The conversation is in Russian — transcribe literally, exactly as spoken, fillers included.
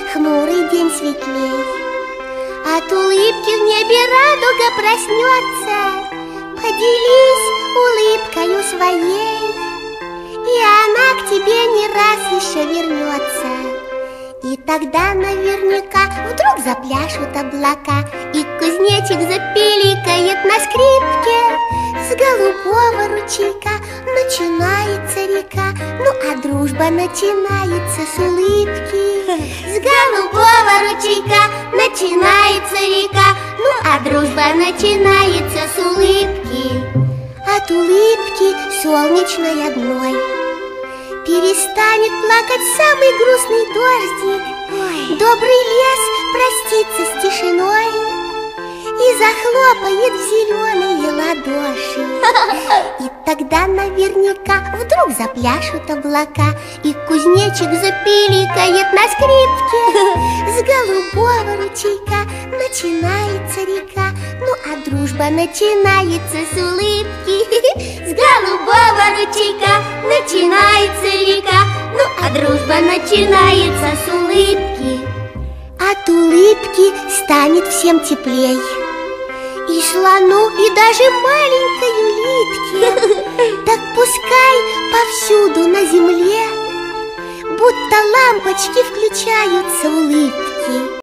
хмурый день светлей. От улыбки в небе радуга проснется. Поделись улыбкою своей, и она к тебе не раз еще вернется. И тогда наверняка вдруг запляшут облака, и кузнечик запиликает на скрипке. С голубого ручейка начинается река, ну а дружба начинается с улыбки. С голубого ручейка начинается река, ну а дружба начинается с улыбки. От улыбки солнечной одной перестанет плакать самый грустный дождик. Ой. Добрый лес простится с тишиной и захлопает в зеленые ладоши. И тогда наверняка вдруг запляшут облака, и кузнечик запиликает на скрипке. С голубого ручейка начинается река, ну а дружба начинается с улыбки. С голубого ручейка начинается река, ну а дружба начинается с улыбки. От улыбки станет всем теплей, и слону, и даже маленькой улитке. Так пускай повсюду на земле будто лампочки включаются улыбки.